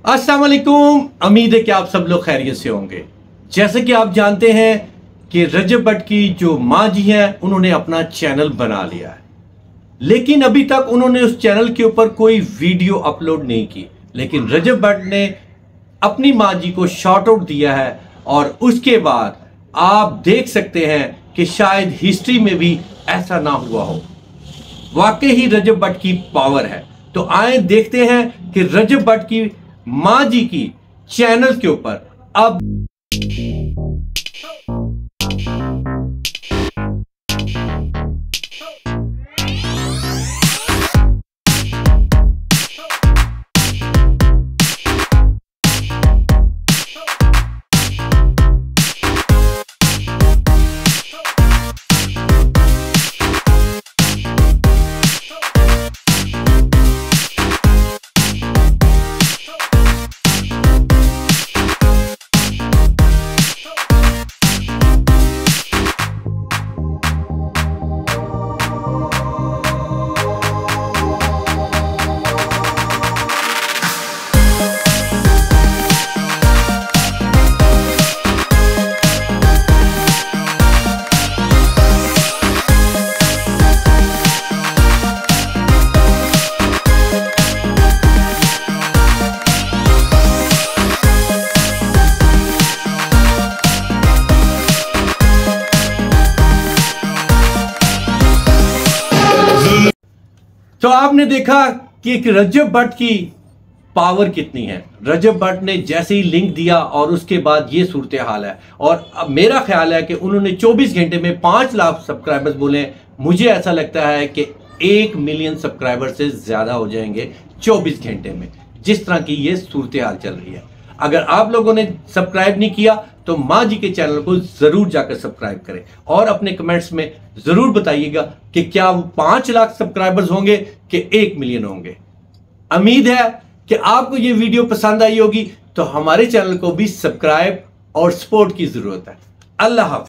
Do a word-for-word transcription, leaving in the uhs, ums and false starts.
अस्सलाम वालेकुम। उम्मीद है कि आप सब लोग खैरियत से होंगे। जैसे कि आप जानते हैं कि रजब भट्ट की जो माँ जी हैं उन्होंने अपना चैनल बना लिया है, लेकिन अभी तक उन्होंने उस चैनल के ऊपर कोई वीडियो अपलोड नहीं की। लेकिन रजब भट्ट ने अपनी माँ जी को शॉर्ट आउट दिया है और उसके बाद आप देख सकते हैं कि शायद हिस्ट्री में भी ऐसा ना हुआ हो। वाकई ही रजब भट्ट की पावर है। तो आए देखते हैं कि रजब भट्ट की माँ जी की चैनल के ऊपर अब तो आपने देखा कि एक रजब भट्ट की पावर कितनी है। रजब भट्ट ने जैसे ही लिंक दिया और उसके बाद ये सूरत हाल है। और अब मेरा ख्याल है कि उन्होंने चौबीस घंटे में पाँच लाख सब्सक्राइबर्स बोले। मुझे ऐसा लगता है कि एक मिलियन सब्सक्राइबर से ज़्यादा हो जाएंगे चौबीस घंटे में, जिस तरह की ये सूरत हाल चल रही है। अगर आप लोगों ने सब्सक्राइब नहीं किया तो माँ जी के चैनल को ज़रूर जाकर सब्सक्राइब करें और अपने कमेंट्स में ज़रूर बताइएगा कि क्या वो पाँच लाख सब्सक्राइबर्स होंगे कि एक मिलियन होंगे। उम्मीद है कि आपको ये वीडियो पसंद आई होगी। तो हमारे चैनल को भी सब्सक्राइब और सपोर्ट की ज़रूरत है। अल्लाह हाफ़िज़।